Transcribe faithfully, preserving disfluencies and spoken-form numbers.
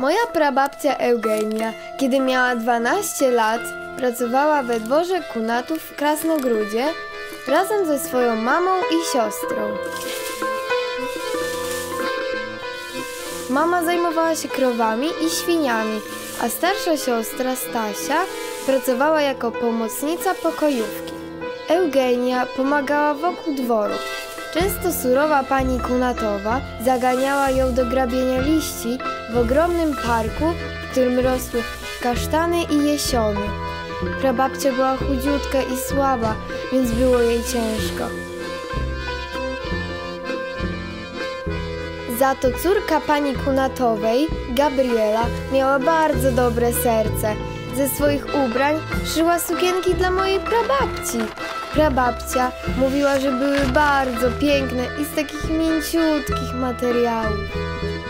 Moja prababcia Eugenia, kiedy miała dwanaście lat, pracowała we dworze Kunatów w Krasnogródzie razem ze swoją mamą i siostrą. Mama zajmowała się krowami i świniami, a starsza siostra Stasia pracowała jako pomocnica pokojówki. Eugenia pomagała wokół dworu. Często surowa pani Kunatowa zaganiała ją do grabienia liści w ogromnym parku, w którym rosły kasztany i jesiony. Prababcia była chudziutka i słaba, więc było jej ciężko. Za to córka pani Kunatowej, Gabriela, miała bardzo dobre serce. Ze swoich ubrań szyła sukienki dla mojej prababci. Prababcia mówiła, że były bardzo piękne i z takich mięciutkich materiałów.